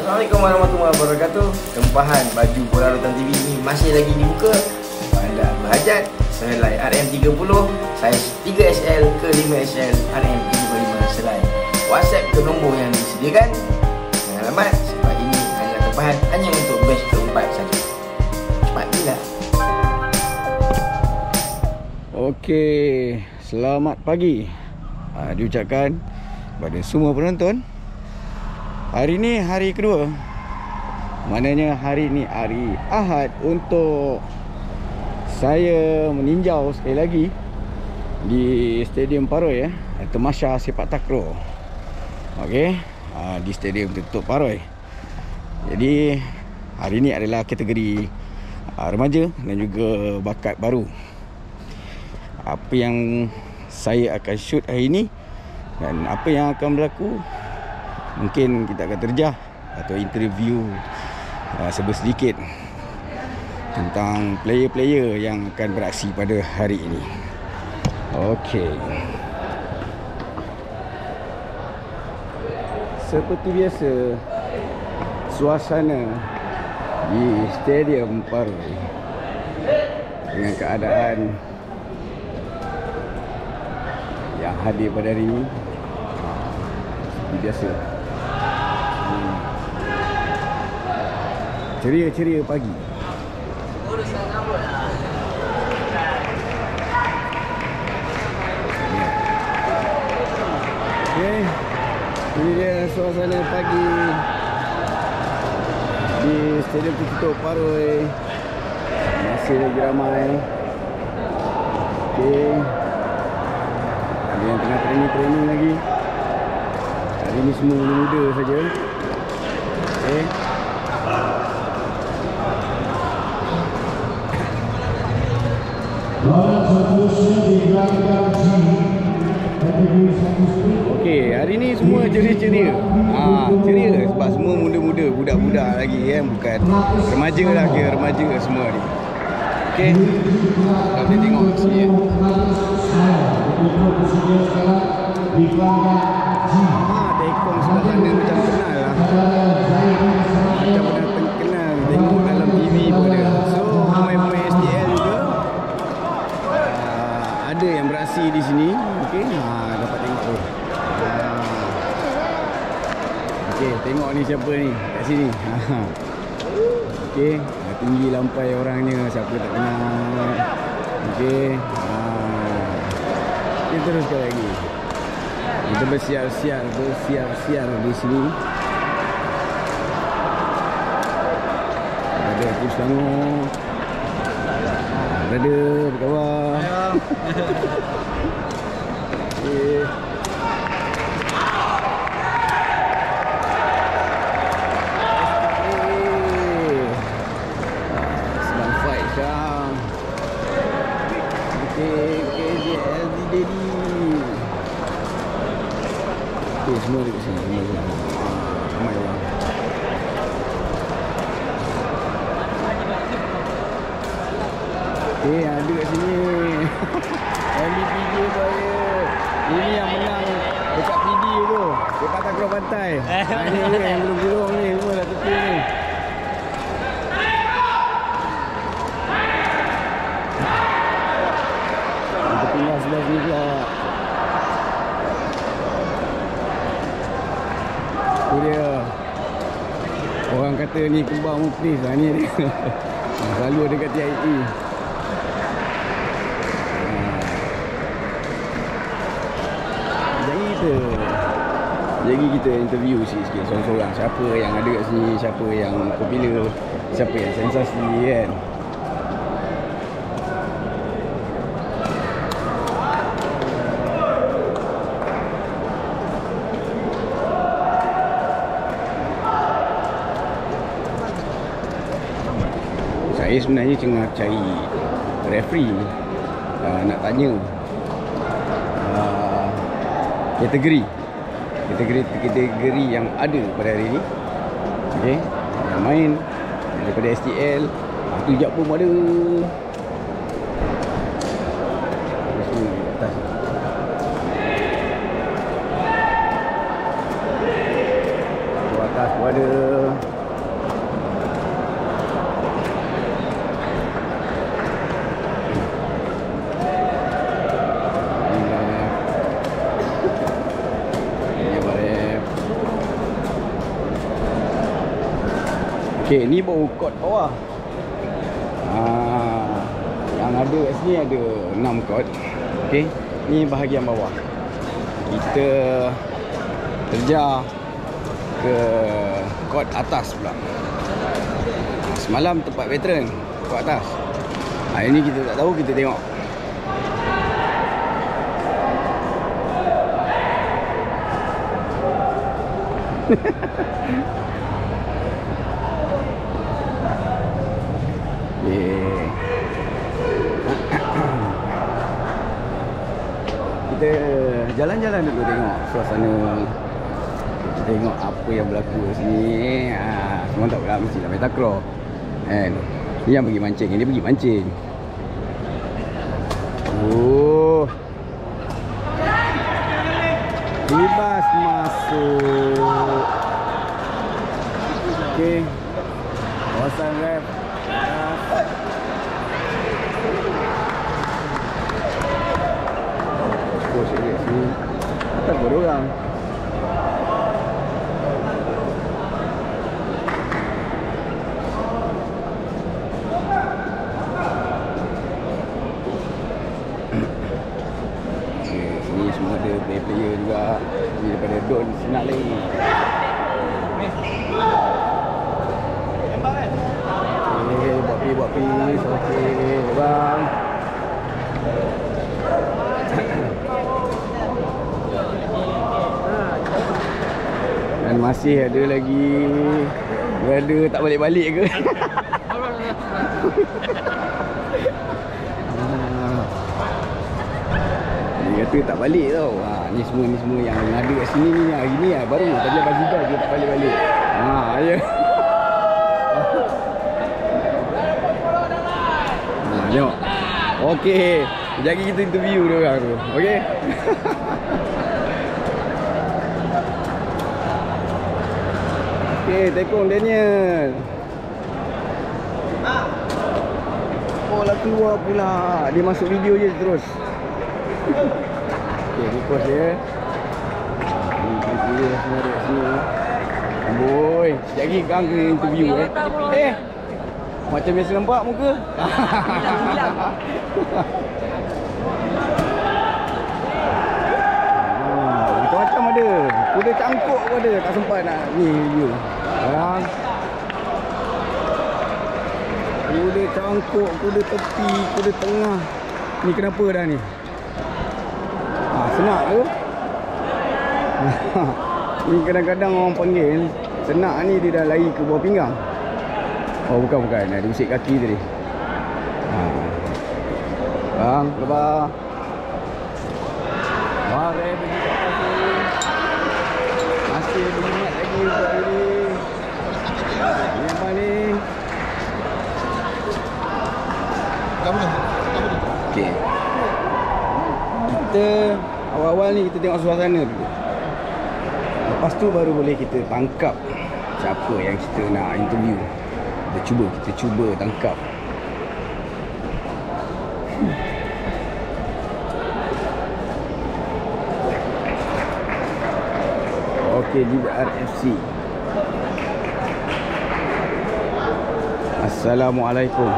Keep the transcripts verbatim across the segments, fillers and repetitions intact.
Assalamualaikum warahmatullahi wabarakatuh. Tempahan baju Bola Rotan T V ini masih lagi dibuka pada berhajat selai R M tiga puluh, saiz tiga S L ke lima S L, R M tiga puluh lima selai. WhatsApp ke nombor yang disediakan. Jangan lambat sebab ini hanya tempahan hanya untuk batch keempat saja. Cepat gila. Okey, selamat pagi. Ha, diucapkan pada semua penonton. Hari ni hari kedua. Maknanya hari ni hari Ahad untuk saya meninjau sekali lagi di Stadium Paroi ya, Tamasha Sepak Takraw. Okey, ha, di Stadium Tutup Paroi. Jadi hari ni adalah kategori ha, remaja dan juga bakat baru. Apa yang saya akan shoot hari ini dan apa yang akan berlaku, mungkin kita akan terjah atau interview uh, sebersedikit tentang player-player yang akan beraksi pada hari ini. Okey. Seperti biasa, suasana di Stadium Paroi dengan keadaan yang hadir pada hari ini seperti biasa. Hmm. Ceria-ceria pagi. Okay, ini dia suasana pagi di Stadium Tutup Paroi. Masih lagi ramai. Okay, ada yang tengah training-training lagi. Hari ini semua muda saja. Okay. Okey, hari ni semua ceria-ceria. Ha, ceria sebab semua muda-muda, budak-budak lagi kan, bukan remaja lah, kira remaja semua ni. Okey. Kita boleh tengok kat sini ya. Ah, Tekong sebelah sana macam kenal lah. Macam pernah kenal, tengok dalam T V pun ada. So, pemain-pemain S T L juga uh, ada yang beraksi di sini. Okey, ha, dapat tengok tu. Uh, Okey, tengok ni siapa ni kat sini. Okey, tinggi lampai orangnya, siapa tak kenal. Okey, uh, kita teruskan lagi. Kita bersiar-siar, bersiar-siar di sini. Ada Akif Selangor. Ada berkawan. Okay. Sedang fight Syam. Okay, K J L D Daddy. Okay, semua dekat sini. Semua dekat sini. Ramai orang. Okay, ada kat sini. M V P J saya. Ini yang menang dekat P D tu. Sepak Takraw Pantai. Ini ni yang belum-belum ni. Semua dah tepi ni. Kita pindah sebelah sini pula. Itu dia. Orang kata ni kembar Muklis lah ni dia. Selalu ada kat T I E. Jadi kita Jadi kita interview sikit-sikit seorang-seorang. Siapa yang ada kat sini, siapa yang popular, siapa yang sensasi kan. Saya sebenarnya tengah cari referee uh, nak tanya uh, kategori kategori kategori yang ada pada hari ini. Okey, yang main daripada S T L, tu jap pun ada. Semua di atas. Tu atas pun ada. Okey, ni baru kot bawah. Ah, yang ada kat sini ada enam kot. Okey, ni bahagian bawah. Kita terjah ke kot atas pula. Semalam tempat veteran, kot atas. Hari ni kita tak tahu, kita tengok. Yeah. Kita jalan-jalan dulu tengok suasana. Kita tengok apa yang berlaku di sini. Ha, semua tak pula mesti nak main takraw. Kan? Ni yang pergi mancing, dia pergi mancing. Oh. Bebas masuk. Okey. Kawasan ref. Oh, saya sini. Tak ada orang. Sini semua ada player-player juga. Ni daripada Don Sinak lagi. Okey, buat pi buat pi. Okey, bang. Dan masih ada lagi. Berada tak balik-balik ke? Dia kata tak balik tau. Ha, ni semua ni semua yang ada kat sini ni hari ni lah, baru tadi abang Zida dia tak balik-balik. Ha, ya. Ha, tengok. Okey, sekejap lagi kita interview dia orang tu. Okey. Okey, Tekong Daniel. Oh, lah keluar pula. Dia masuk video je terus. Okey, request dia. Ni kan dia semua ada kat sini. Amboi, sekejap lagi kang kena interview eh. Eh, macam biasa nampak muka. Hilang-hilang. Ah, macam-macam ada. Kuda cangkuk pun ada, tak sempat nak ni review. Sekarang kuda cangkuk, kuda tepi, kuda tengah. Ni kenapa dah ni? Ha, senak tu. Ni kadang-kadang orang panggil senak ni dia dah lari ke bawah pinggang. Oh bukan bukan, ada usik kaki tadi. Ha. Bang, lepas. Mari pergi kat kaki. Masih berminat lagi buat diri. Ni apa ni? Okey. Kita awal-awal ni kita tengok suasana dulu. Lepas tu baru boleh kita tangkap siapa yang kita nak interview. Kita cuba, kita cuba tangkap. Okey, G B R F C. Assalamualaikum.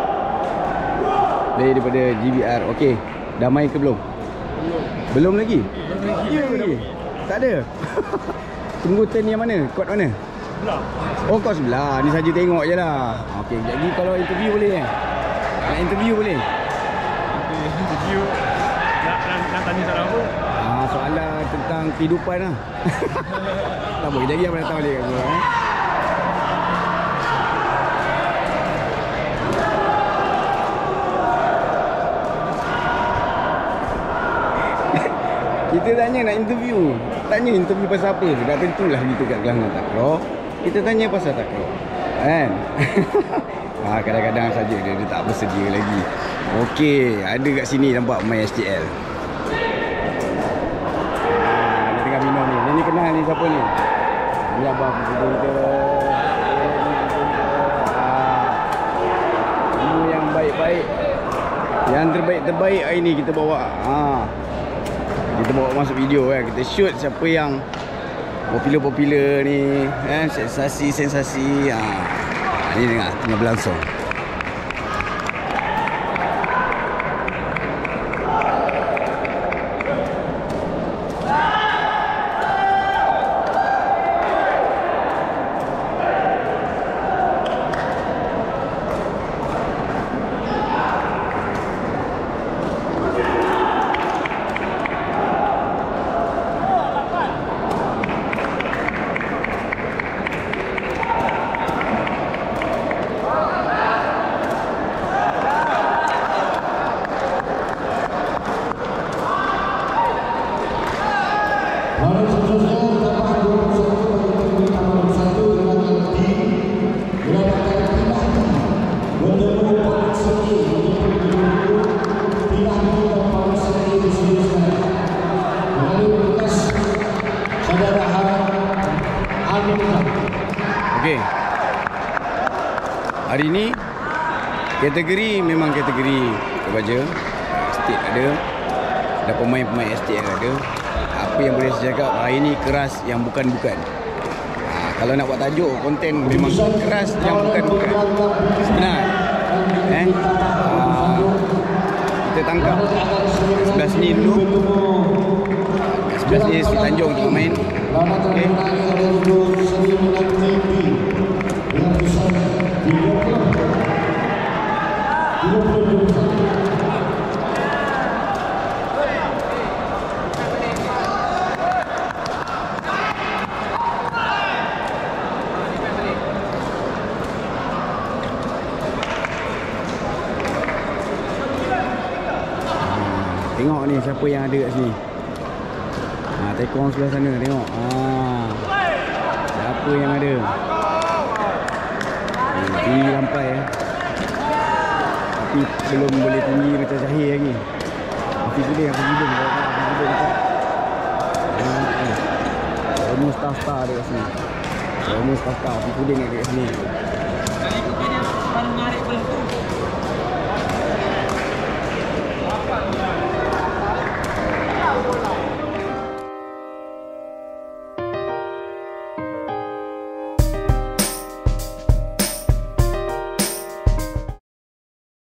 Dari daripada G B R. Okey, dah main ke belum? Belum. Belum lagi? Belum lagi. Ya lagi. Tak ada. Tunggu turn yang mana? Kot mana? Sebelah. Oh, kot sebelah. Ni saja tengok je lah. Okey, jadi kalau interview boleh eh? Nak interview boleh? Interview nak, nak, nak tanya soalan apa? Ah, soalan tentang kehidupan lah. Tak boleh, jadi abang datang balik kat gua eh. Kita tanya nak interview. Tanya interview pasal apa? Dah tentulah kita kat Gelanggang Takraw. Kita tanya pasal takraw. Kan? Ha, kadang-kadang saja dia, dia tak bersedia lagi. Okey, ada kat sini nampak main S T L. Ha, dia tengah minum ni. Dia ni kenal ni siapa ni? Ni abang video kita. Semua yang baik-baik. Yang terbaik-terbaik hari ni kita bawa. Ha. Kita bawa masuk video kan. Kita shoot siapa yang popular-popular ni, eh, sensasi-sensasi. Ha. Ini tengah, tengah berlangsung. Okey. Hari ini kategori memang kategori kebaja. Estate ada. Ada pemain-pemain estate yang ada. Apa yang boleh saya cakap, hari ini keras yang bukan-bukan. Ha, kalau nak buat tajuk konten memang keras yang bukan-bukan. Sebenar. Eh? Ha, kita tangkap sebelah sini dulu. Sebelah sini Sri Tanjung tengah main. Okey. Tengok ni siapa yang ada kat sini. Ha, tekong sebelah sana tengok. Ha. Siapa yang ada? Hmm, tinggi lampai eh. Tapi belum boleh tinggi macam Zahir lagi. Tapi boleh aku hidung kalau tak aku hidung tak. Ha, ha. Semua star-star ada kat sini. Semua star-star. Aku hidung kat sini. Kali aku kena baru narik belum.